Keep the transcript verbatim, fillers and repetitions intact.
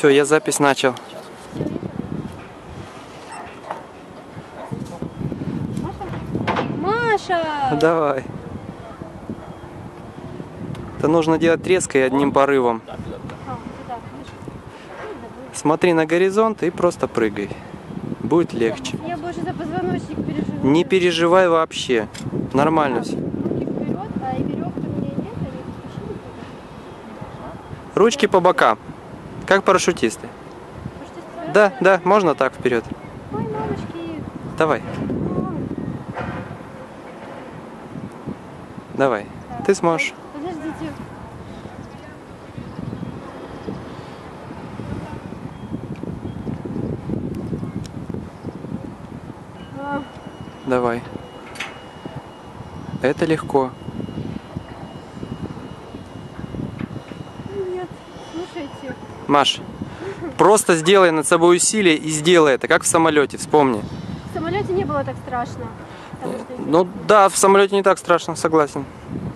Все, я запись начал. Маша! Давай. Это нужно делать резко и одним порывом. Смотри на горизонт и просто прыгай. Будет легче. Я больше за позвоночник переживаю. Не переживай вообще. Нормально все. Руки вперед, а и веревки у меня нет, они почему? Ручки по бокам. Как парашютисты. Может, Да, да, можно так вперед. ой, мамочки. Давай. Давай. Ты сможешь. Подождите. А, Давай. Это легко. нет, слушайте. Маш, просто сделай над собой усилие и сделай это, как в самолете, вспомни. В самолете не было так страшно. Потому что Ну да, в самолете не так страшно, согласен.